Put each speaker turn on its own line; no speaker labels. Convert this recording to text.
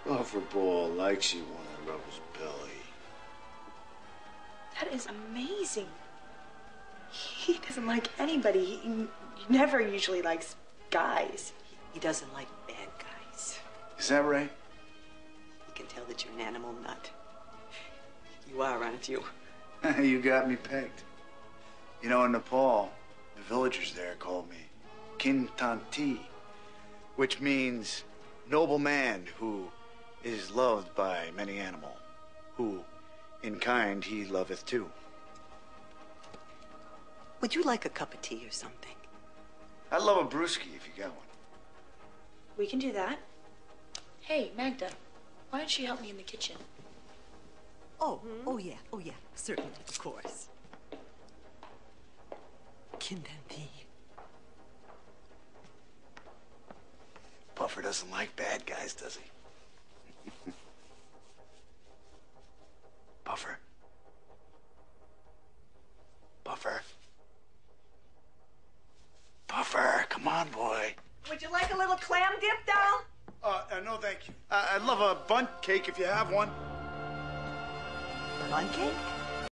Bufferball likes you when I rub his belly.
That is amazing. He doesn't like anybody. He never usually likes guys.
He doesn't like bad guys.
Is that right?
He can tell that you're an animal nut. You are, aren't you?
You got me pegged. You know, in Nepal, the villagers there called me Kintanti, which means noble man who is loved by many animal, who in kind he loveth too.
Would you like a cup of tea or something?
I'd love a brewski if you got one.
We can do that.
Hey, Magda, why don't you help me in the kitchen?
Oh, oh yeah, certainly, of course. Kintanti.
Buffer doesn't like bad guys, does he? Buffer. Buffer. Buffer, come on, boy.
Would you like a little clam dip, doll?
No, thank you. I'd love a bundt cake if you have one.
Bun cake?